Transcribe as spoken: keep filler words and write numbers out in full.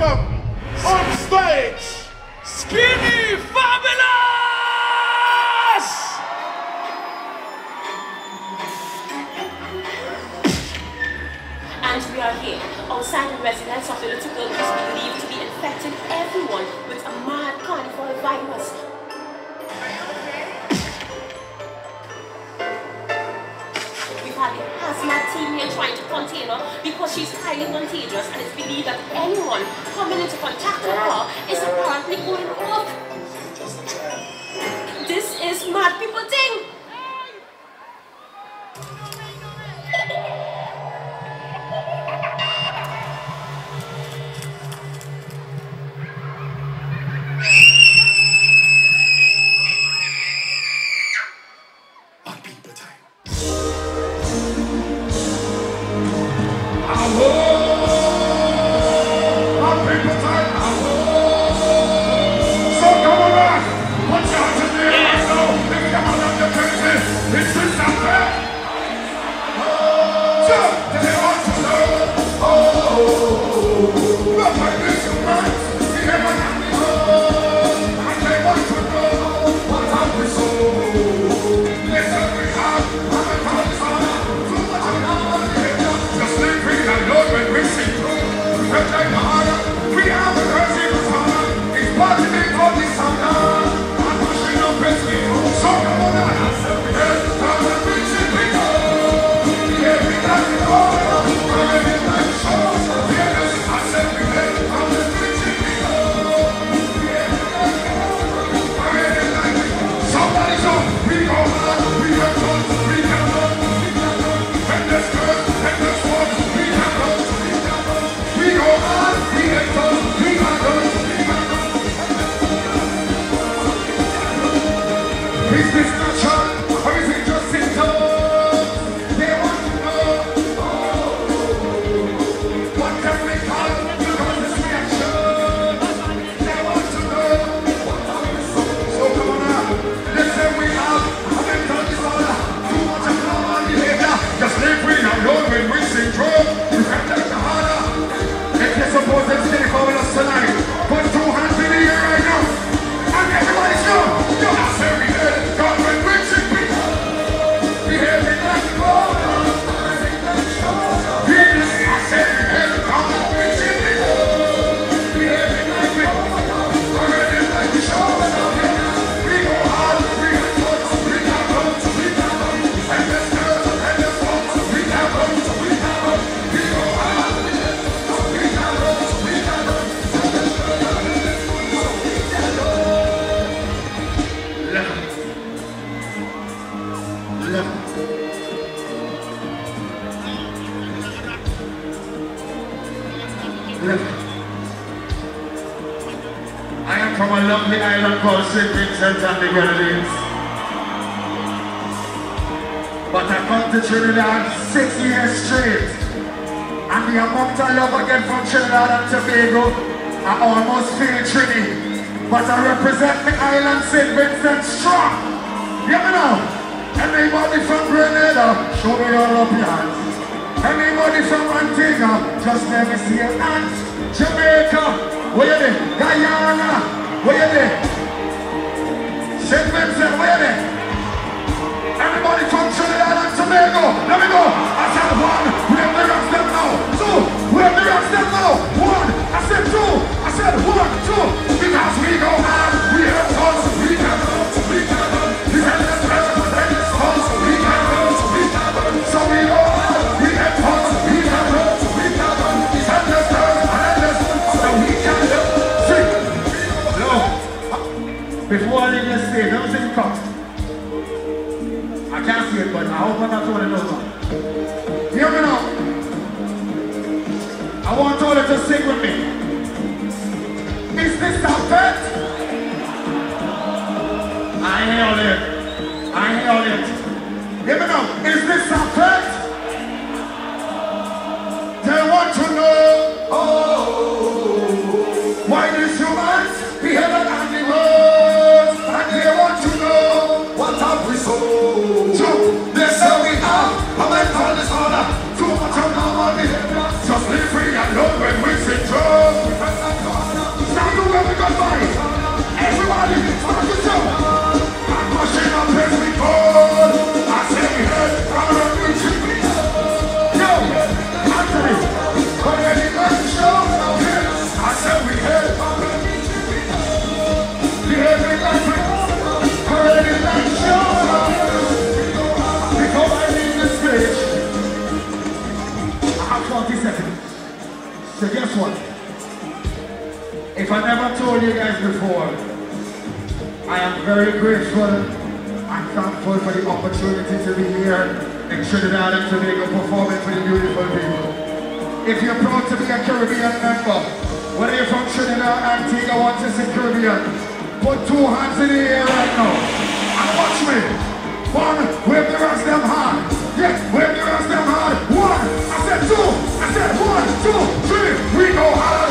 welcome on stage, Skinny Fabulous! And we are here, outside the residence of the little girl who is believed to be infecting everyone with a mad carnival virus. We've had a hazmat team here trying to contain her because she's highly contagious, and it's believed that anyone coming into contact with her is apparently going off. This is mad people thing. I am from a lovely island called Saint Vincent and the Grenadines. But I come to Trinidad six years straight. And the amount of love I get from Trinidad and Tobago, I almost feel Trini. But I represent the island Saint Vincent strong. You know, anybody from Grenada, show me your up your hands. Anybody from Antigua, just let me see your hands. Jamaica, where you there? Guyana, where you there? Saint Vincent, where you there? Everybody from Trinidad and Tobago, let me go. I said one, we have the rest them now. Two, we have the rest them now. One, I said two, I said one, two. Because we go hard, we have tons, we can go, we can go. We have the treasure, we have the tons, we can go, we can go. So we go hard, we have tons, we can go, we can go. We have the treasure, we have the tons, so we can go. Sing. No. Before I leave this stage, don't sing cut. I can't see it, but I hope I'm not doing it over. Hear me now. I want all of you to sing with me. Is this a bet? I held it. I held it. Hear me now. Is this a bet? They want to know, oh, why these humans behave like animals, and they want to know what have we sold. So they say we have a mental disorder, too much of normal behavior. Just live free and love when we sing drums. So guess what? If I never told you guys before, I am very grateful and thankful for the opportunity to be here in Trinidad and Tobago performing for the beautiful people. If you're proud to be a Caribbean member, whether you're from Trinidad, Antigua, or just in Caribbean, put two hands in the air right now. And watch me. One, wave the rest them hard. Yes, wave the rest them hard. One, I said two, I said one, two, three. We go hard.